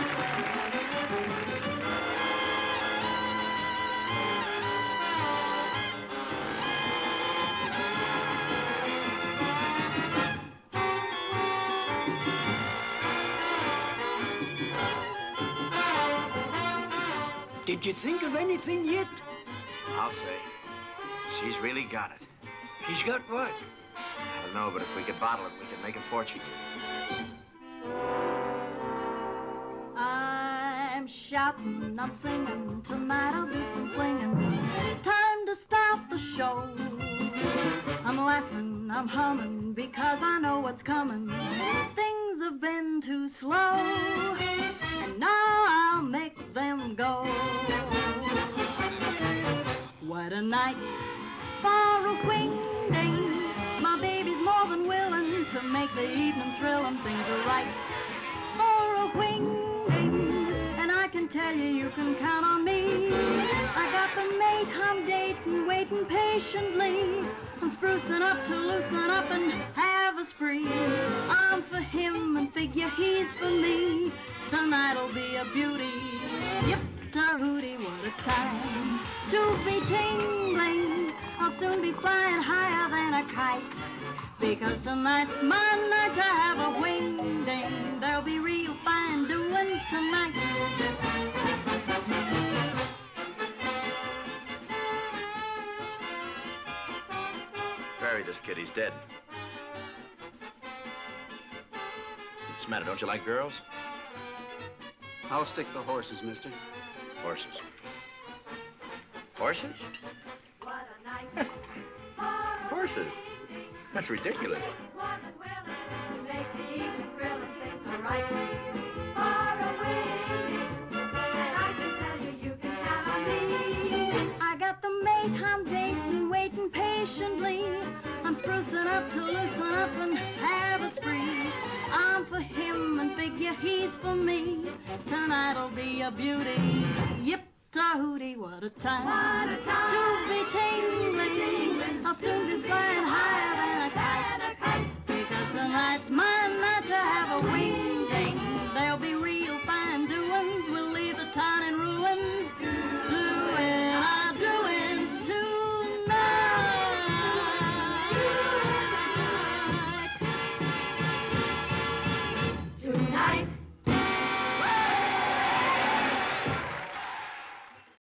Did you think of anything yet? I'll say. She's really got it. She's got what? I don't know, but if we could bottle it, we could make a fortune. I'm shouting, I'm singing, tonight I'll do some flinging. Time to start the show. I'm laughing, I'm humming, because I know what's coming. Things have been too slow, and now I'll make them go. What a night for a wing-ding. My baby's more than willing to make the evening thrill, and things are right for a wing-ding. And I can tell you, you can count on me. I got the mate I'm dating, waiting patiently. I'm sprucing up to loosen up and have a spree. I'm for him and figure he's for me. Tonight'll be a beauty. Yip-ta-hooty, what a time to be tingling. I'll soon be flying higher than a kite, because tonight's my night to have a wing-ding. There'll be real fine doings tonight. Bury this kid, he's dead. What's the matter, don't you like girls? I'll stick to horses, mister. Horses. Horses? What a night. Horses? That's ridiculous. Make the evening thrill and things are right. Far away, and I can tell you, you can count on me. I got the mate I'm dating, waiting patiently. I'm sprucing up to loosen up and have a spree. I'm for him and figure he's for me. Tonight'll be a beauty. Yip-ta-hooty, what a time. What a time to be tingling. I'll soon be